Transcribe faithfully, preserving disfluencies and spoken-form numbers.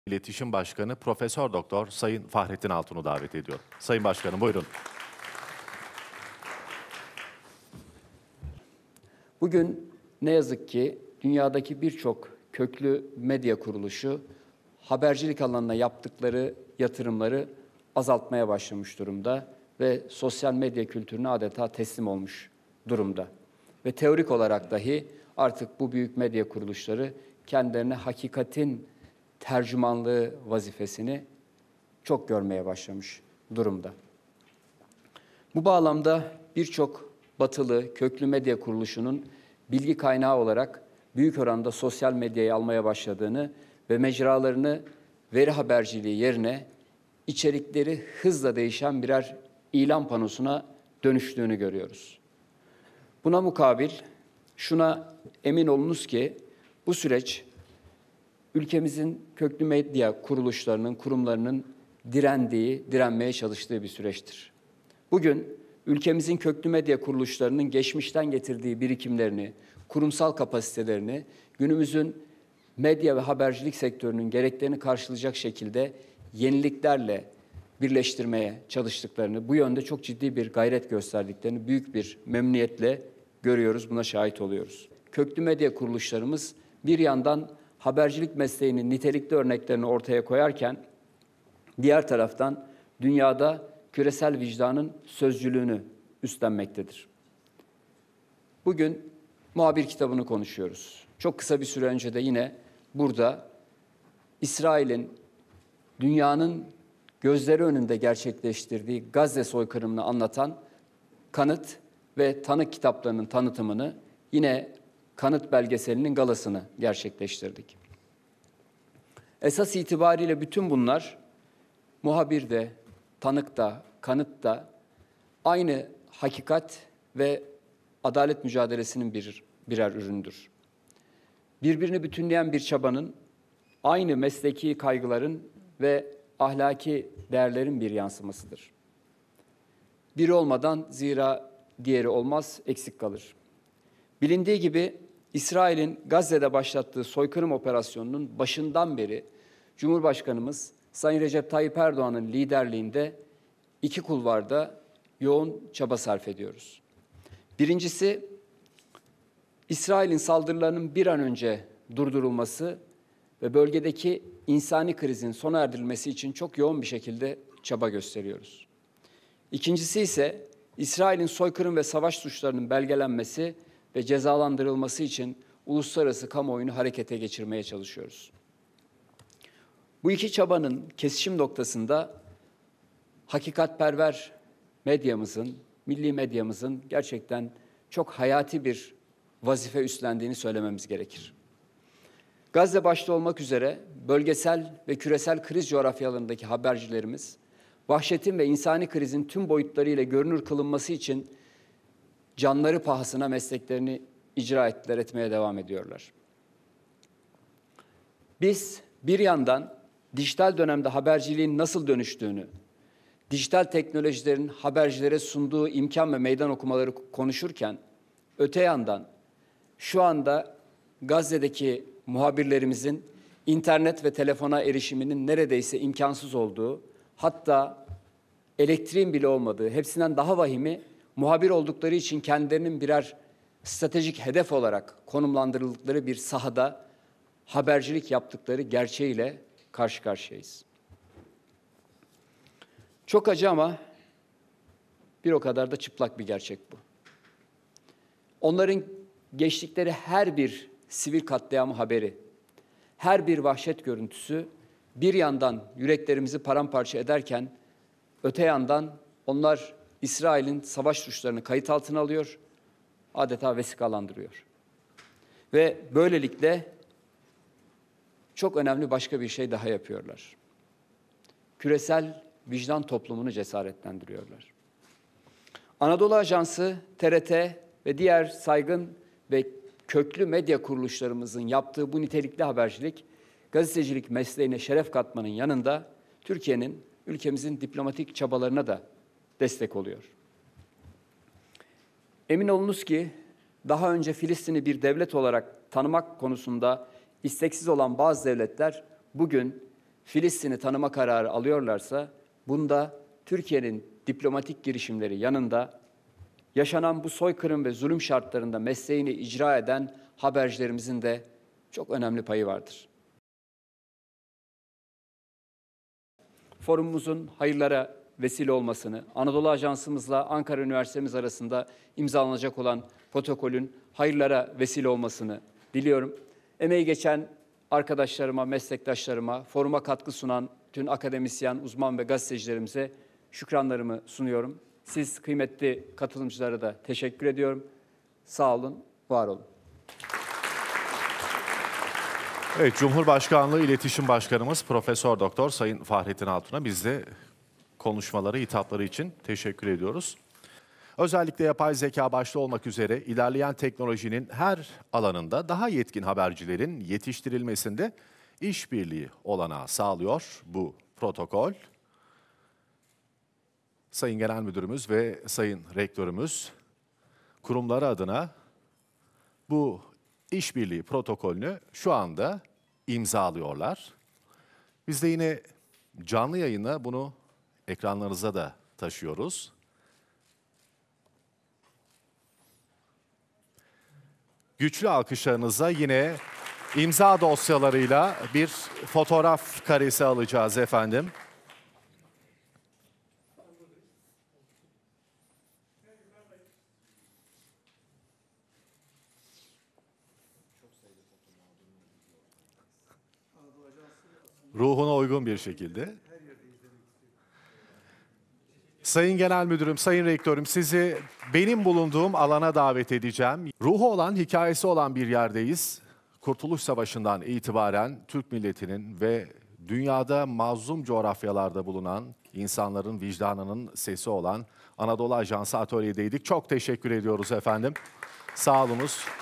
İletişim Başkanı Profesör Doktor Sayın Fahrettin Altun'u davet ediyorum. Sayın Başkanım buyurun. Bugün ne yazık ki dünyadaki birçok köklü medya kuruluşu habercilik alanına yaptıkları yatırımları azaltmaya başlamış durumda ve sosyal medya kültürüne adeta teslim olmuş durumda. Ve teorik olarak dahi artık bu büyük medya kuruluşları kendilerine hakikatin tercümanlığı vazifesini çok görmeye başlamış durumda. Bu bağlamda birçok batılı köklü medya kuruluşunun bilgi kaynağı olarak büyük oranda sosyal medyayı almaya başladığını ve mecralarını veri haberciliği yerine içerikleri hızla değişen birer ilan panosuna dönüştüğünü görüyoruz. Buna mukabil şuna emin olunuz ki bu süreç ülkemizin köklü medya kuruluşlarının, kurumlarının direndiği, direnmeye çalıştığı bir süreçtir. Bugün ülkemizin köklü medya kuruluşlarının geçmişten getirdiği birikimlerini, kurumsal kapasitelerini günümüzün medya ve habercilik sektörünün gereklerini karşılayacak şekilde yeniliklerle birleştirmeye çalıştıklarını, bu yönde çok ciddi bir gayret gösterdiklerini büyük bir memnuniyetle görüyoruz, buna şahit oluyoruz. Köklü medya kuruluşlarımız bir yandan habercilik mesleğinin nitelikli örneklerini ortaya koyarken, diğer taraftan dünyada küresel vicdanın sözcülüğünü üstlenmektedir. Bugün muhabir kitabını konuşuyoruz. Çok kısa bir süre önce de yine burada İsrail'in dünyanın gözleri önünde gerçekleştirdiği Gazze soykırımını anlatan kanıt ve tanık kitaplarının tanıtımını, yine kanıt belgeselinin galasını gerçekleştirdik. Esas itibariyle bütün bunlar muhabir de, tanık da, kanıt da aynı hakikat ve adalet mücadelesinin bir, birer üründür. Birbirini bütünleyen bir çabanın, aynı mesleki kaygıların ve ahlaki değerlerin bir yansımasıdır. Biri olmadan zira diğeri olmaz, eksik kalır. Bilindiği gibi İsrail'in Gazze'de başlattığı soykırım operasyonunun başından beri Cumhurbaşkanımız Sayın Recep Tayyip Erdoğan'ın liderliğinde iki kulvarda yoğun çaba sarf ediyoruz. Birincisi, İsrail'in saldırılarının bir an önce durdurulması ve bölgedeki insani krizin sona erdirilmesi için çok yoğun bir şekilde çaba gösteriyoruz. İkincisi ise İsrail'in soykırım ve savaş suçlarının belgelenmesi ve cezalandırılması için uluslararası kamuoyunu harekete geçirmeye çalışıyoruz. Bu iki çabanın kesişim noktasında hakikatperver medyamızın, milli medyamızın gerçekten çok hayati bir vazife üstlendiğini söylememiz gerekir. Gazze başta olmak üzere bölgesel ve küresel kriz coğrafyalarındaki habercilerimiz, vahşetin ve insani krizin tüm boyutlarıyla görünür kılınması için canları pahasına mesleklerini icra ettiler, etmeye devam ediyorlar. Biz bir yandan dijital dönemde haberciliğin nasıl dönüştüğünü, dijital teknolojilerin habercilere sunduğu imkan ve meydan okumaları konuşurken, öte yandan şu anda Gazze'deki muhabirlerimizin internet ve telefona erişiminin neredeyse imkansız olduğu, hatta elektriğin bile olmadığı, hepsinden daha vahimi, muhabir oldukları için kendilerinin birer stratejik hedef olarak konumlandırıldıkları bir sahada habercilik yaptıkları gerçeğiyle karşı karşıyayız. Çok acı ama bir o kadar da çıplak bir gerçek bu. Onların geçtikleri her bir sivil katliamı haberi, her bir vahşet görüntüsü bir yandan yüreklerimizi paramparça ederken, öte yandan onlar İsrail'in savaş suçlarını kayıt altına alıyor, adeta vesikalandırıyor. Ve böylelikle çok önemli başka bir şey daha yapıyorlar. Küresel vicdan toplumunu cesaretlendiriyorlar. Anadolu Ajansı, T R T ve diğer saygın ve köklü medya kuruluşlarımızın yaptığı bu nitelikli habercilik, gazetecilik mesleğine şeref katmanın yanında Türkiye'nin, ülkemizin diplomatik çabalarına da destek oluyor. Emin olunuz ki daha önce Filistin'i bir devlet olarak tanımak konusunda isteksiz olan bazı devletler bugün Filistin'i tanıma kararı alıyorlarsa bunda Türkiye'nin diplomatik girişimleri yanında yaşanan bu soykırım ve zulüm şartlarında mesleğini icra eden habercilerimizin de çok önemli payı vardır. Forumumuzun hayırlara vesile olmasını, Anadolu Ajansımızla Ankara Üniversitemiz arasında imzalanacak olan protokolün hayırlara vesile olmasını diliyorum. Emeği geçen arkadaşlarıma, meslektaşlarıma, foruma katkı sunan tüm akademisyen, uzman ve gazetecilerimize şükranlarımı sunuyorum. Siz kıymetli katılımcılara da teşekkür ediyorum. Sağ olun, var olun. Evet, Cumhurbaşkanlığı İletişim Başkanımız Profesör Doktor Sayın Fahrettin Altun'a biz de konuşmaları, hitapları için teşekkür ediyoruz. Özellikle yapay zeka başta olmak üzere ilerleyen teknolojinin her alanında daha yetkin habercilerin yetiştirilmesinde işbirliği olanağı sağlıyor bu protokol. Sayın Genel Müdürümüz ve Sayın Rektörümüz kurumları adına bu işbirliği protokolünü şu anda imzalıyorlar. Biz de yine canlı yayına bunu ekranlarınıza da taşıyoruz. Güçlü alkışlarınıza yine imza dosyalarıyla bir fotoğraf karesi alacağız efendim. Ruhuna uygun bir şekilde. Sayın Genel Müdürüm, Sayın Rektörüm, sizi benim bulunduğum alana davet edeceğim. Ruhu olan, hikayesi olan bir yerdeyiz. Kurtuluş Savaşı'ndan itibaren Türk milletinin ve dünyada mazlum coğrafyalarda bulunan insanların vicdanının sesi olan Anadolu Ajansı atölyedeydik. Çok teşekkür ediyoruz efendim. Sağ olunuz.